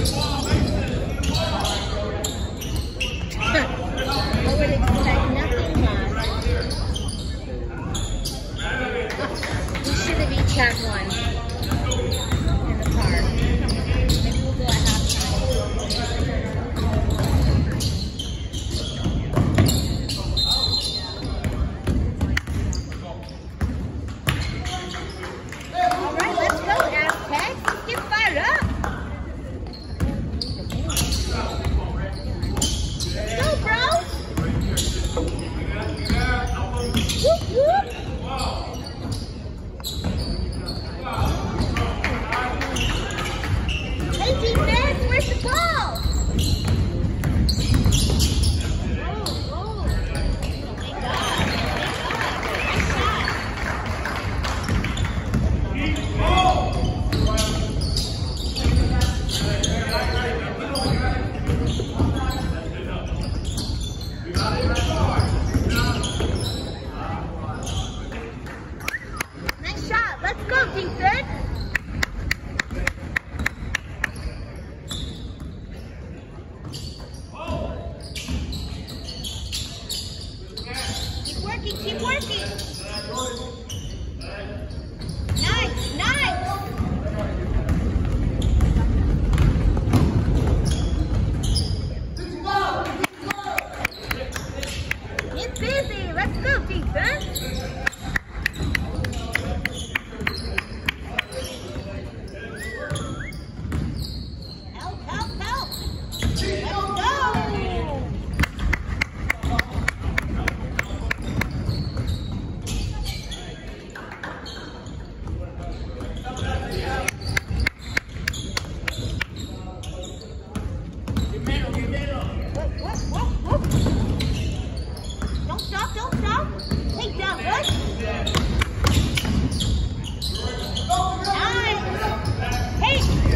I would expect nothing less. We should have each had one in the car. Maybe we'll go at halftime. All right, let's go, Aztecs. Let's get fired up. Let's go, bro. Whoop, whoop. Hey, defense, where's the ball? Oh, thank God. Nice shot. Nice shot. Let's go, defense. Keep working, keep working. Nice, nice. Get busy. Let's go, defense. Help, help, help. Let's go. Whoop. Don't stop, don't stop. Take that, Rush. Nice. Hey.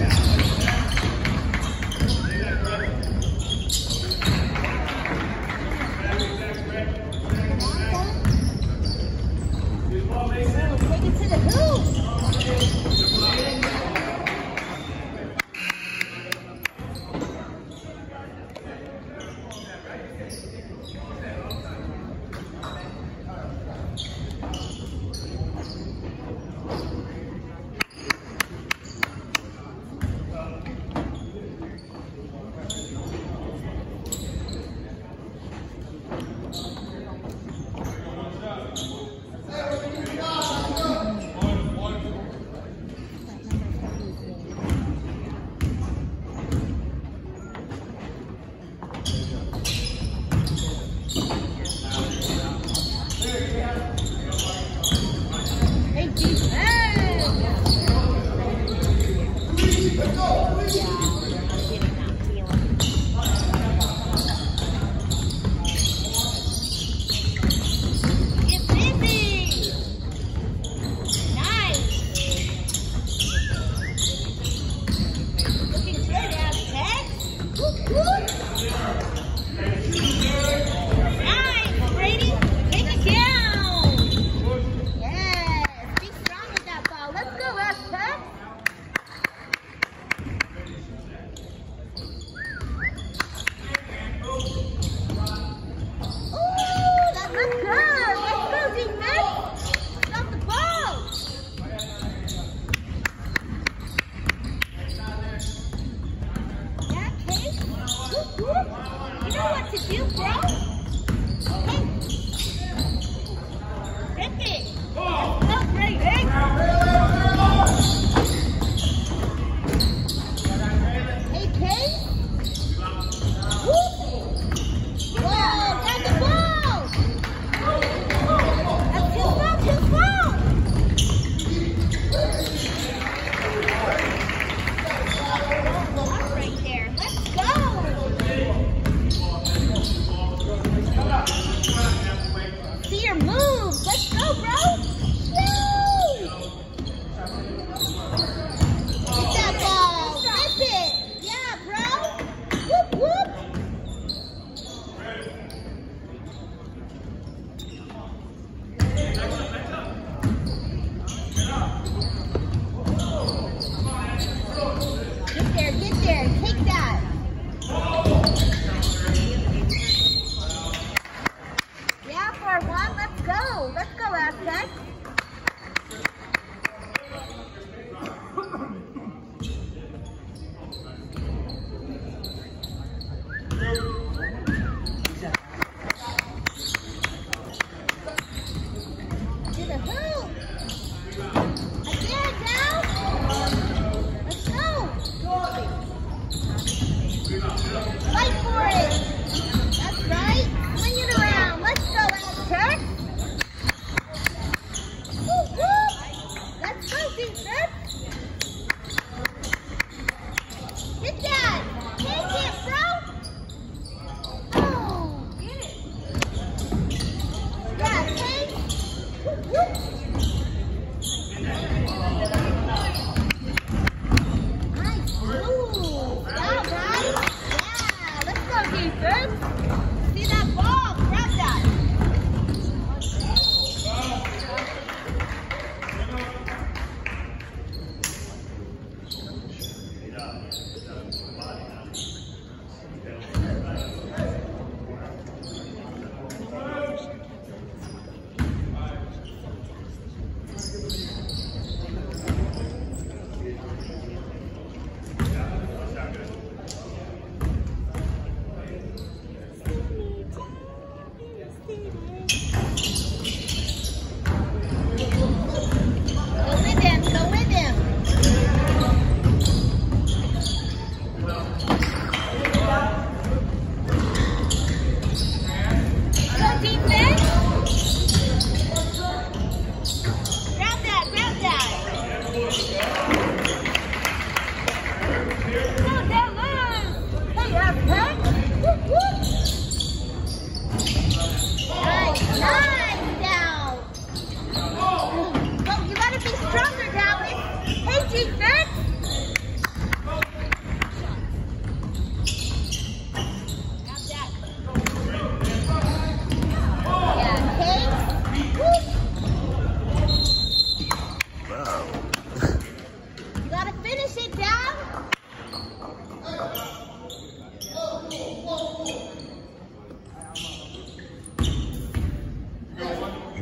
Take it to the hoop. Hey, defense. Get busy. Nice. Looking good, Aztecs. Whoop, whoop. Nice, Brady. Take it down. Yes. Be strong with that ball. Let's go, Aztecs. Ooh, that looks good. Let's go, defense. Stop the ball. Yeah, Case. Whoop, whoop. You know what to do, bro. Hey. Rip it. Let's go, Brady. Hey, Case. Whoop. Whoa, got the ball. That's too far. Right there. Let's go.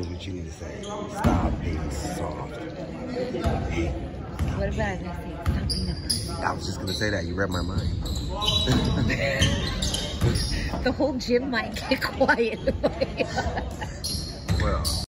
here's what you need to say. Stop being soft. What about I say stop being a pussy? I was just gonna say that. You read my mind. The whole gym might get quiet. Well.